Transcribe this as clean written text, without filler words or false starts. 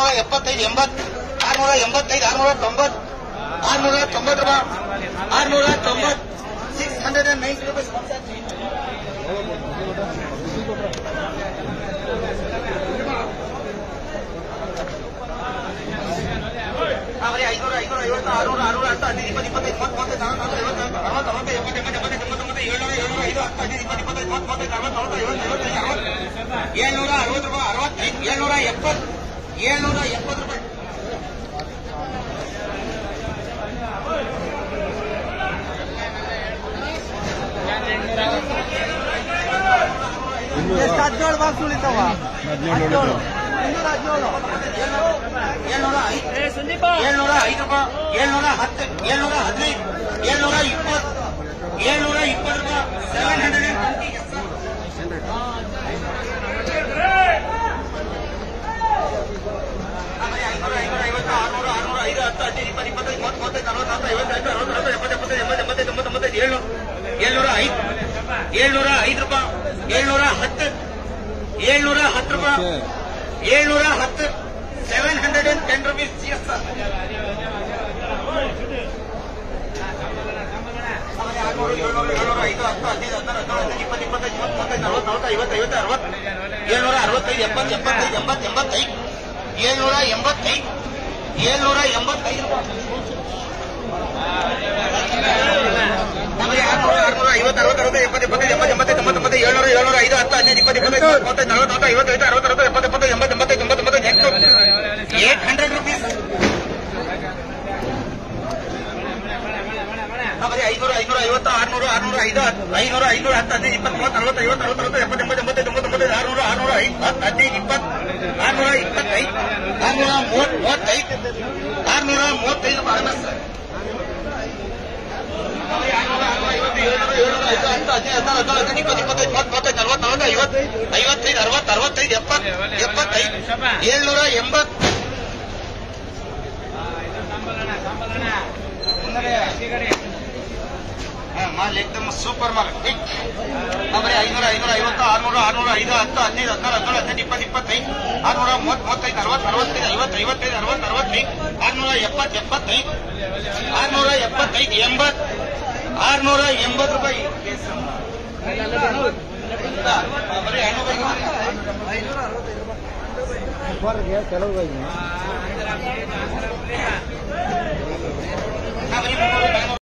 675 80 685 690 690 ರೂಪಾಯಿ 690 690 ರೂಪಾಯಿ ಬರೀ 500 550 600 600 10 20 25 30 ಎಷ್ಟು 17 ಬಾಕ್ಸ್ ಉಳಿತಾವ 17 705 ರೂಪಾಯಿ 710 715 720 710 rupees GST. माल एकदम सूपर माल बड़े 500 550 600 605 10 15 16 17 18 20 25 630 35 40 55 60 70 ರೂಪಾಯಿ ಕೆಲವು